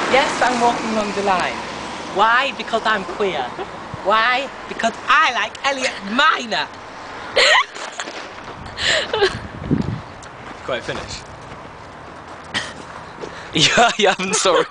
Yes, I'm walking along the line. Why? Because I'm queer. Why? Because I like Elliot Minor. Quite finished. Yeah, you haven't, sorry.